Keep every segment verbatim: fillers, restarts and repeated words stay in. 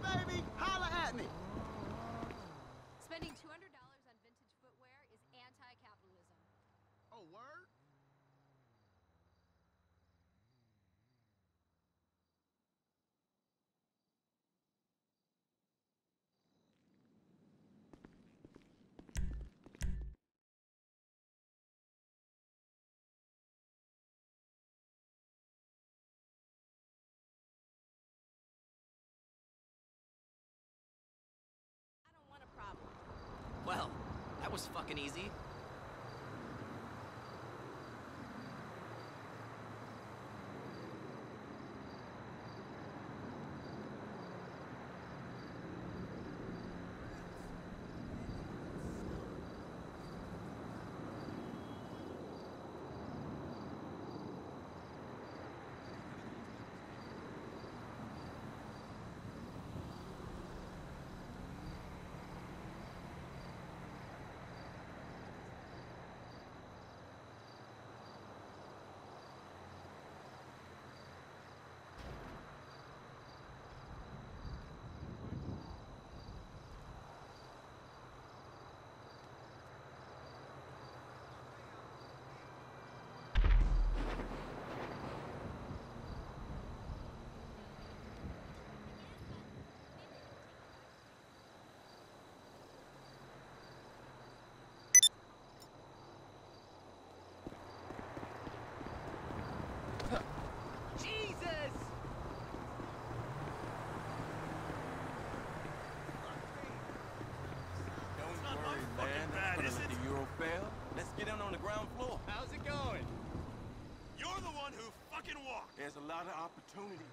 baby, holla at me. Spending two hundred dollars on vintage footwear is anti-capitalism. Oh, word? I don't want a problem. Well, that was fucking easy. Get in on the ground floor. How's it going? You're the one who fucking walked. There's a lot of opportunity.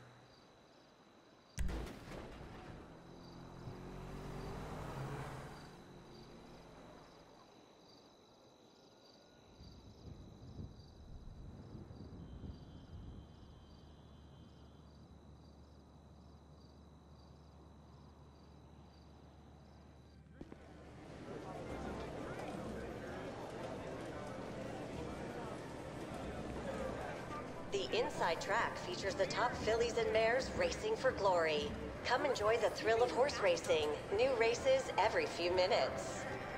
The inside track features the top fillies and mares racing for glory. Come enjoy the thrill of horse racing. New races every few minutes.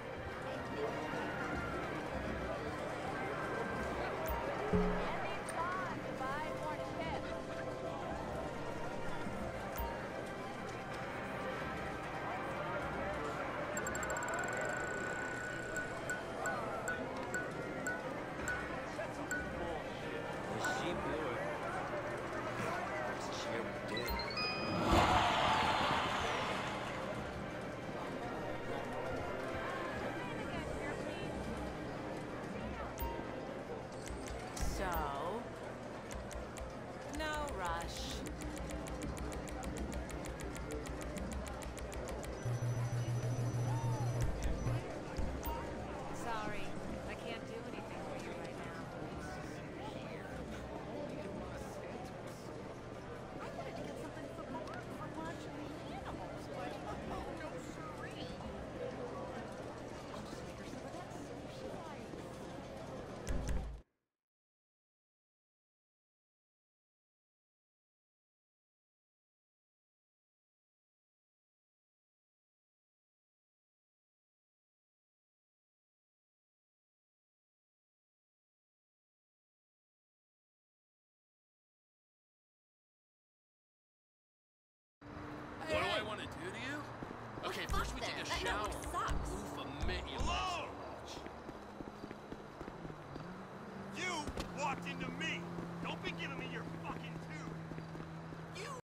What do I want to do to you? Okay, Fuck first we take a that. shower. That sucks. Oof, a minute, you Hello! You walked into me. Don't be giving me your fucking